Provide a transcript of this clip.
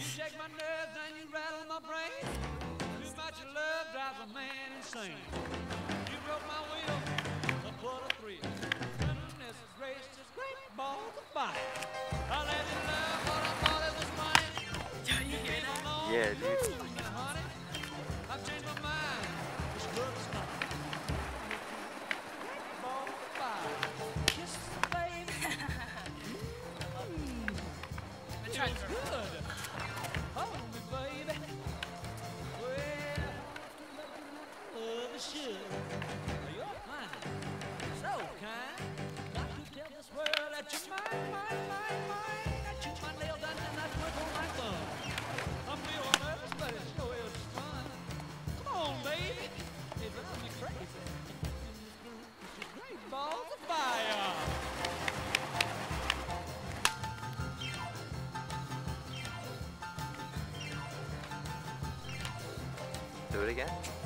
shake my nerves and you rattle my brain. Too much love drives a man insane. You broke my will, so put a thrill. Goodness gracious, great balls of fire. I let you love what I thought it was money. You came along, Yeah, dude. honey. I've changed my mind. This love's not. Great balls of fire. Kiss the baby. Feels good. Hold me, baby. Well, love is sure. You're fine, so kind. Got to tell this world that you're mine, mine, mine, mine. I chew my nails down and I twinkle my thumb. I'm real nervous, but it sure is fun. Come on, baby. It drives me crazy. It's just great balls of fire. Do it again.